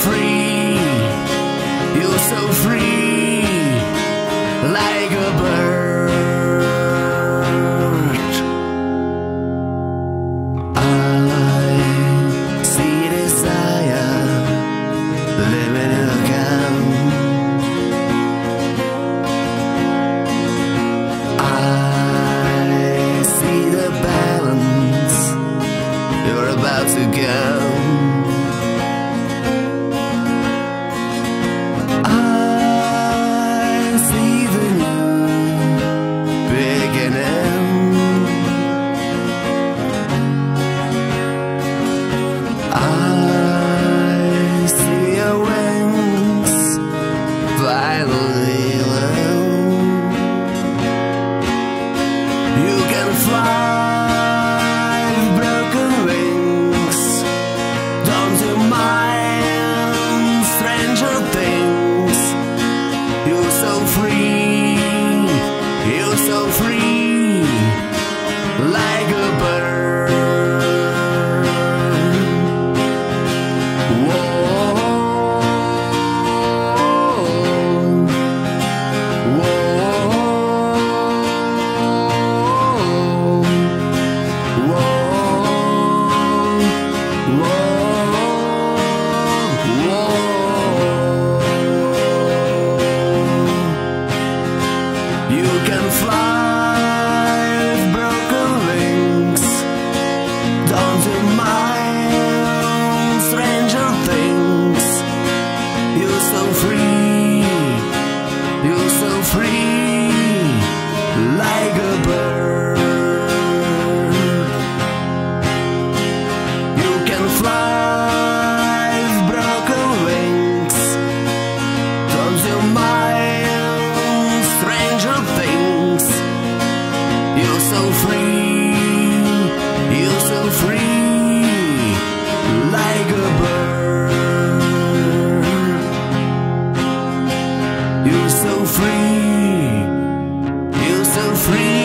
free, you're so free, like a bird. I see desire living in a gun. I see the balance you're about to go. So free, like a bird. Whoa, whoa, you can fly with broken wings, down to miles, stranger things. You're so free, you're so free, like a bird. You can fly with broken wings, down to miles, stranger things. You're so free, you're so free, like a bird. You're so free, you're so free.